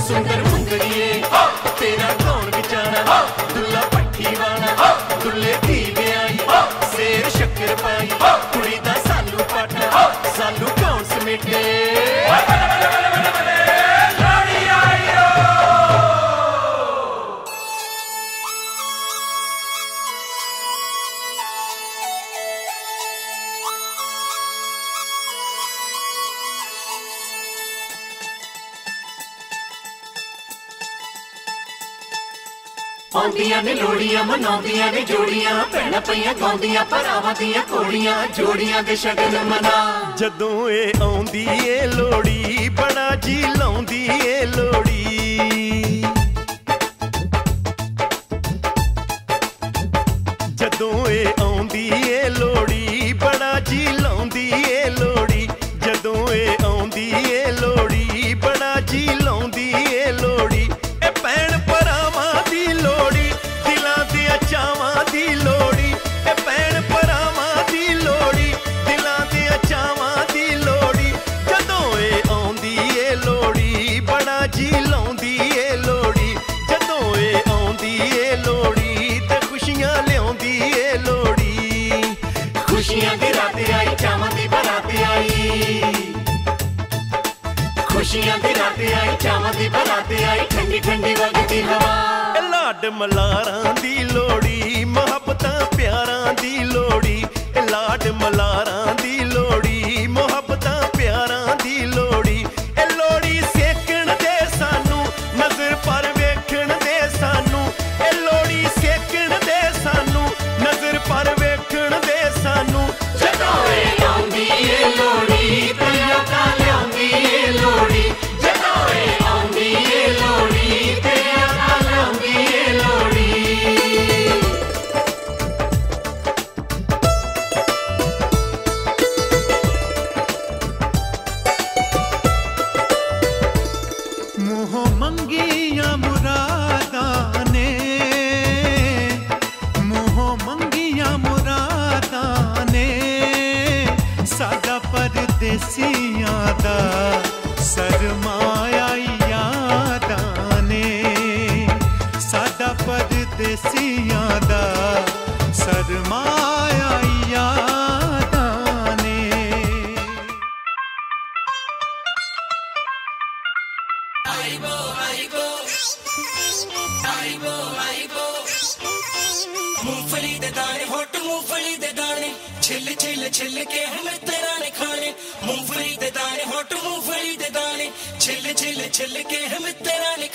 सुंदर मुंदड़िए तेरा कौन बेचारा दुल्ला पट्टी वाला दुल्ले धी ब्याई शेर शक्कर पाई कुड़ी दा सालू पाटा सालू कौन समेटे आंदियां ने लोड़ियां मनाउंदियां ने जोड़ियां भैणां पईयां गाउंदियां भरावां दियां कोड़ियां जोड़ियां दे शगन मना जदों ए आउंदी ए लोड़ी बड़ा जी लाउंदी ए लोड़ी जदों ए आउंदी ए लोड़ी बड़ा जी लाउंदी ए लोड़ी जदों ए आउंदी ए लोड़ी बड़ा जी लाउंदी ए लोड़ी ए भैण भरावां दी लोड़ी दिलां दे चावां दी लोड़ी ए भैण भरावां दी लोड़ी दिलां दे चावां दी लोड़ी जदों ए आउंदी ए लोड़ी बड़ा जी लाउंदी ए लोड़ी जदों ए आउंदी ए लोड़ी ते खुशियां लियाउंदी ए लोड़ी खुशियां दी रात आई चावां दी बरात आई खुशियां दी रात आई चावां दी बरात आई ठंडी ठंडी वगदी हवा लाड मलारां दी लोड़ी मोहब्बतां प्यारां दी लोड़ी लाड मलारां दी लोड़ी मोहब्बतां प्यारां दी लोड़ी ए लोड़ी सेकण दे सानू नजर पर वेखण दे सानू ए लोड़ी सेकण दे सानू नजर पर वेखण दे सानू जदों ए आउंदी ए लोड़ी तैयां तां लियाउंदी ए लोड़ी जदों ए आउंदी ए लोड़ी तैयां तां लियाउंदी ए लोड़ी मुँह मंगिया मुरादां ने मुँह मंगिया मुरादां ने सादा परदेसियां दा सरमाया यादां ने सादा परदेसियां दा सरमाया यादां ने मूंगफली दे दाने होट मूंगफली दे दाने छिल छिल छिल के हम तेरा ने खाने मूंगफली दे दाने होट मूंगफली दे दाने छिल छिल छिल के हम तेरा ने